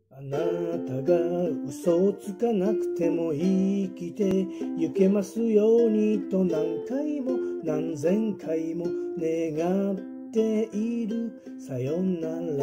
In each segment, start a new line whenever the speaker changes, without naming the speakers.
あなたが嘘をつかなくても生きてゆけますようにと何回も何千回も願っている。さよなら。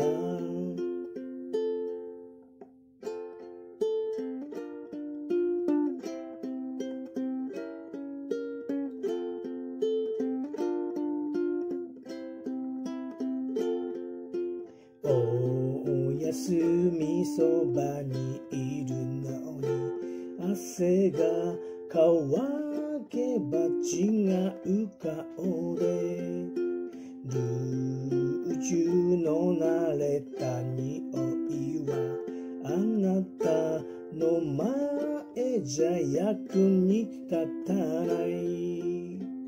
おやすみそばにいるのに汗が乾けば違う顔でルージュの慣れた匂いはあなたの前じゃ役に立たない。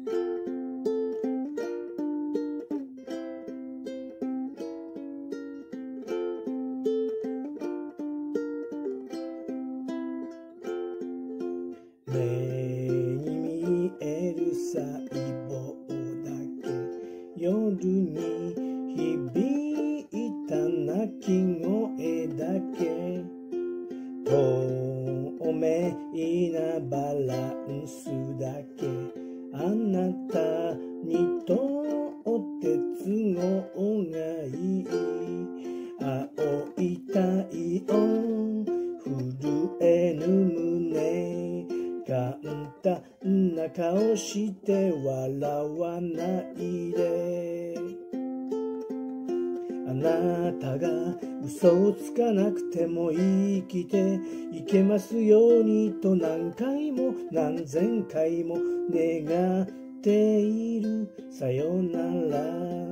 目に見える細胞だけ夜に響いた鳴き声だけ透明なバランスだけあなたにとって都合がいい。青い太陽震えぬ胸簡単な顔して笑わないで。あなたが嘘をつかなくても生きていけますようにと何回も何千回も願っている。さよなら。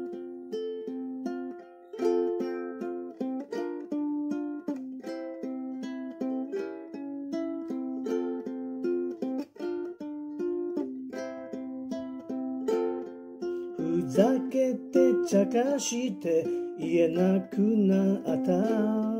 ふざけて茶化して言えなくなった。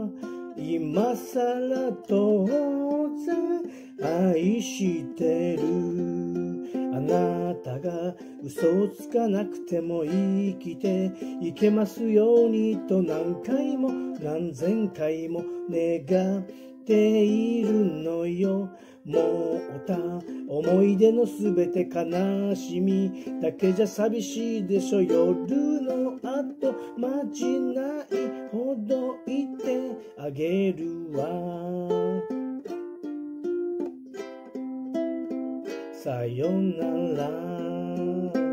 今さら当然愛してる。あなたが嘘をつかなくても生きていけますようにと何回も何千回も願っているのよ。もうた思い出のすべて悲しみだけじゃ寂しいでしょ。夜の後まじないほどいてあげるわ。さよなら。